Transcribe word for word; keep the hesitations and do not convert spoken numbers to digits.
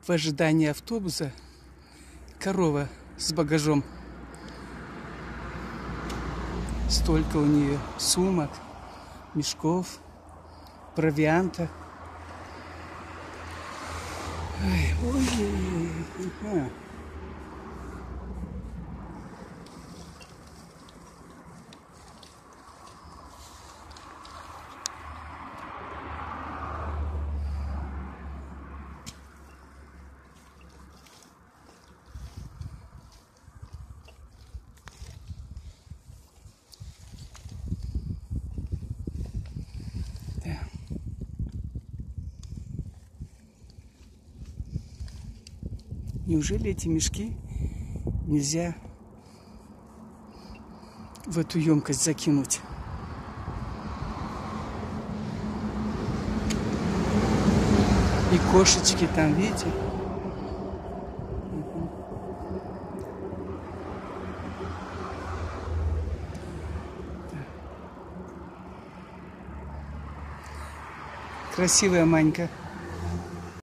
в ожидании автобуса. Корова с багажом. Столько у нее сумок, мешков, провианта. Ой, ой, ой, ой. Неужели эти мешки нельзя в эту емкость закинуть? И кошечки там, видите? Красивая Манька.